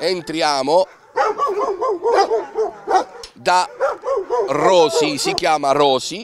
entriamo da Rosy, si chiama Rosy,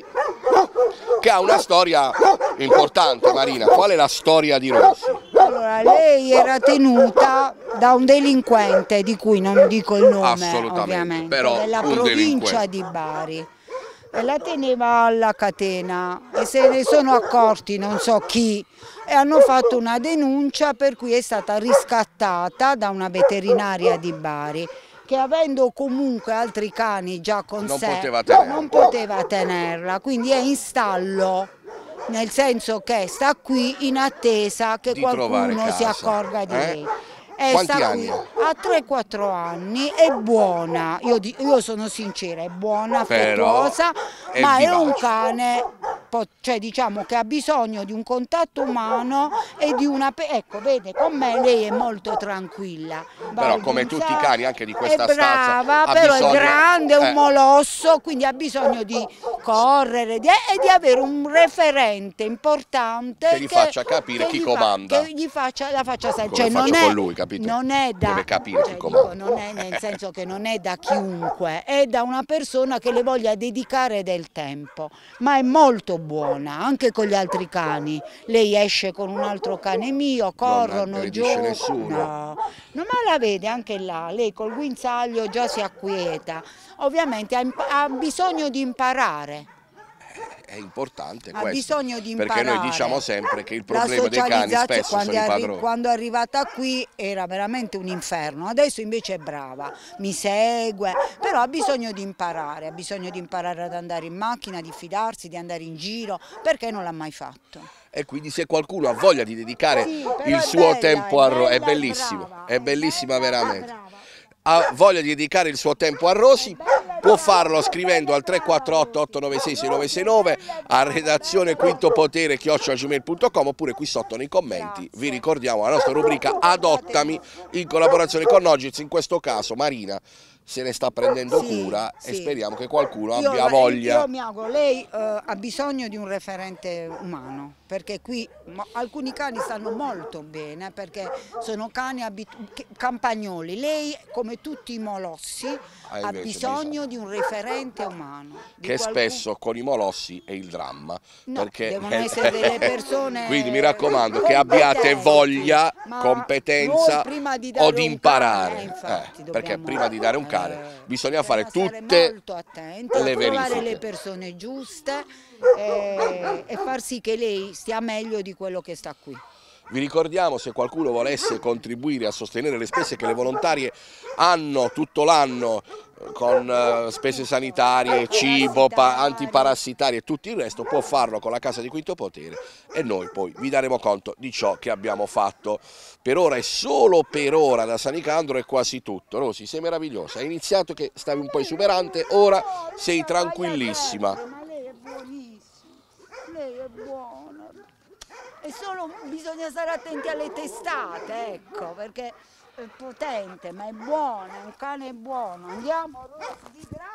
che ha una storia importante. Marina, qual è la storia di Rosy? Allora, lei era tenuta da un delinquente, di cui non dico il nome ovviamente, però della provincia di Bari. E la teneva alla catena e se ne sono accorti non so chi e hanno fatto una denuncia, per cui è stata riscattata da una veterinaria di Bari che, avendo comunque altri cani già con sé, non poteva tenerla, quindi è in stallo, nel senso che sta qui in attesa che qualcuno si accorga di lei. Quanti anni? Ha 3-4 anni, è buona, io sono sincera, è buona, affettuosa, ma è un cane, cioè diciamo che ha bisogno di un contatto umano e di una... Ecco, vede, con me lei è molto tranquilla. Però come tutti i cani anche di questa stazza, è brava, però è grande, è un molosso, quindi ha bisogno di correre e di avere un referente importante che gli faccia capire chi comanda. Che gli faccia, la faccia sempre. Cioè, non è, con lui, capito? Non è da, deve capire chi comanda. Non è, nel senso che non è da chiunque, è da una persona che le voglia dedicare del tempo, ma è molto buona anche con gli altri cani. Lei esce con un altro cane mio, corrono, giocano, non me la vede anche là, lei col guinzaglio già si acquieta, ovviamente ha bisogno di imparare. È importante ha questo, bisogno di imparare. Perché noi diciamo sempre che il problema dei cani spesso sono i padroni. Quando è arrivata qui era veramente un inferno, adesso invece è brava, mi segue, però ha bisogno di imparare ad andare in macchina, di fidarsi, di andare in giro, perché non l'ha mai fatto. E quindi se qualcuno ha voglia di dedicare il suo tempo a Rosy, è bellissimo, è bellissima veramente. Ha voglia di dedicare il suo tempo a Rosy, può farlo scrivendo al 348-896-6969 a redazione quintopotere@gmail.com, oppure qui sotto nei commenti. Vi ricordiamo la nostra rubrica Adottami in collaborazione con Nogiz, in questo caso Marina se ne sta prendendo cura e speriamo che qualcuno abbia voglia. Io mi auguro, lei ha bisogno di un referente umano, perché qui alcuni cani stanno molto bene, perché sono cani campagnoli, lei come tutti i molossi ha bisogno di un referente umano. Che spesso con i molossi è il dramma, perché devono essere delle persone. Quindi mi raccomando che abbiate voglia, competenza o di imparare, perché prima di dare un cane bisogna fare tutte molto attenti, le verifiche, trovare le persone giuste e far sì che lei stia meglio di quello che sta qui. Vi ricordiamo, se qualcuno volesse contribuire a sostenere le spese che le volontarie hanno tutto l'anno con spese sanitarie, cibo, antiparassitari e tutto il resto, può farlo con la Casa di Quinto Potere e noi poi vi daremo conto di ciò che abbiamo fatto. Per ora e solo per ora da San Nicandro è quasi tutto. Rosy, sei meravigliosa, hai iniziato che stavi un po' esuberante, ora sei tranquillissima. Ma lei è buonissima, lei è buona. E solo bisogna stare attenti alle testate, ecco, perché è potente, ma è buona, è un cane buono. Andiamo, Rosy, grazie.